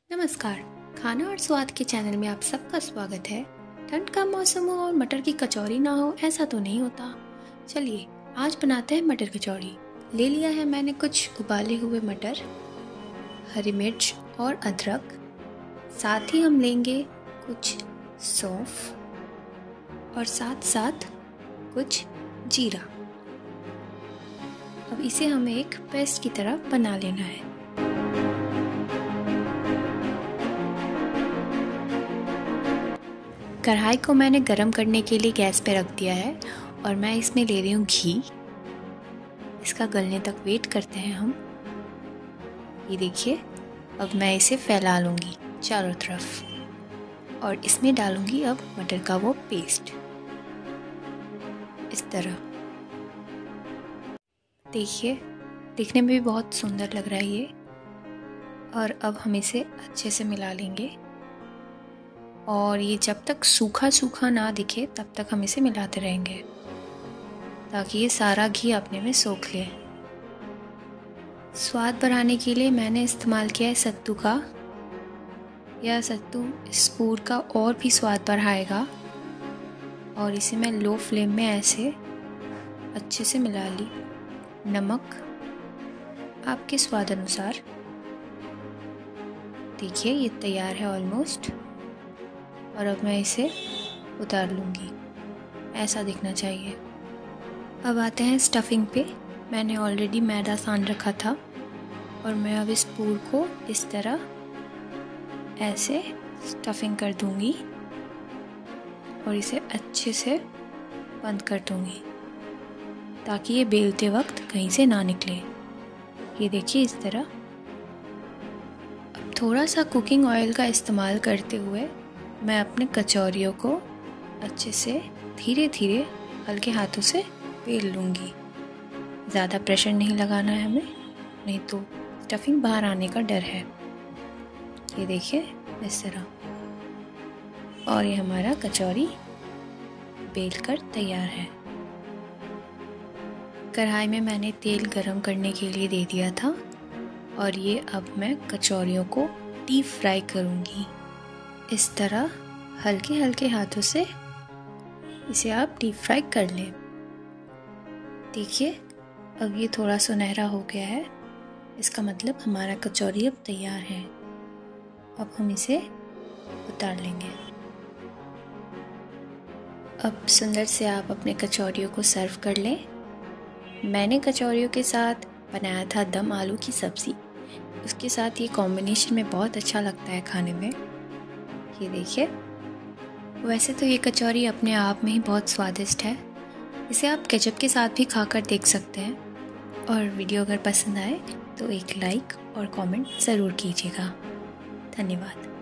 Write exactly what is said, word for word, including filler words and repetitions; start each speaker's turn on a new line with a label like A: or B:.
A: नमस्कार। खाना और स्वाद के चैनल में आप सबका स्वागत है। ठंड का मौसम हो और मटर की कचौरी ना हो ऐसा तो नहीं होता। चलिए आज बनाते हैं मटर कचौरी। ले लिया है मैंने कुछ उबाले हुए मटर, हरी मिर्च और अदरक। साथ ही हम लेंगे कुछ सौंफ और साथ साथ कुछ जीरा। अब इसे हमें एक पेस्ट की तरह बना लेना है। कढ़ाई को मैंने गरम करने के लिए गैस पे रख दिया है और मैं इसमें ले रही हूँ घी। इसका गलने तक वेट करते हैं हम। ये देखिए, अब मैं इसे फैला लूँगी चारों तरफ और इसमें डालूँगी अब मटर का वो पेस्ट। इस तरह देखिए, दिखने में भी बहुत सुंदर लग रहा है ये। और अब हम इसे अच्छे से मिला लेंगे और ये जब तक सूखा सूखा ना दिखे तब तक हम इसे मिलाते रहेंगे ताकि ये सारा घी अपने में सोख ले। स्वाद बढ़ाने के लिए मैंने इस्तेमाल किया है सत्तू का। यह सत्तू इस पूर का और भी स्वाद बढ़ाएगा। और इसे मैं लो फ्लेम में ऐसे अच्छे से मिला ली। नमक आपके स्वाद अनुसार। देखिए ये तैयार है ऑलमोस्ट। और अब मैं इसे उतार लूँगी। ऐसा दिखना चाहिए। अब आते हैं स्टफिंग पे। मैंने ऑलरेडी मैदा सान रखा था और मैं अब इस पूर को इस तरह ऐसे स्टफिंग कर दूँगी और इसे अच्छे से बंद कर दूँगी ताकि ये बेलते वक्त कहीं से ना निकले। ये देखिए इस तरह। अब थोड़ा सा कुकिंग ऑयल का इस्तेमाल करते हुए मैं अपने कचौरियों को अच्छे से धीरे धीरे हल्के हाथों से बेल लूँगी। ज़्यादा प्रेशर नहीं लगाना है हमें, नहीं तो स्टफिंग बाहर आने का डर है। ये देखिए इस तरह। और ये हमारा कचौरी बेल कर तैयार है। कढ़ाई में मैंने तेल गरम करने के लिए दे दिया था और ये अब मैं कचौरियों को डीप फ्राई करूँगी। इस तरह हल्के हल्के हाथों से इसे आप डीप फ्राई कर लें। देखिए अब ये थोड़ा सुनहरा हो गया है। इसका मतलब हमारा कचौरी अब तैयार है। अब हम इसे उतार लेंगे। अब सुंदर से आप अपने कचौरियों को सर्व कर लें। मैंने कचौरियों के साथ बनाया था दम आलू की सब्ज़ी। उसके साथ ये कॉम्बिनेशन में बहुत अच्छा लगता है खाने में। ये देखिए, वैसे तो ये कचौरी अपने आप में ही बहुत स्वादिष्ट है। इसे आप केचप के साथ भी खाकर देख सकते हैं। और वीडियो अगर पसंद आए तो एक लाइक और कमेंट ज़रूर कीजिएगा। धन्यवाद।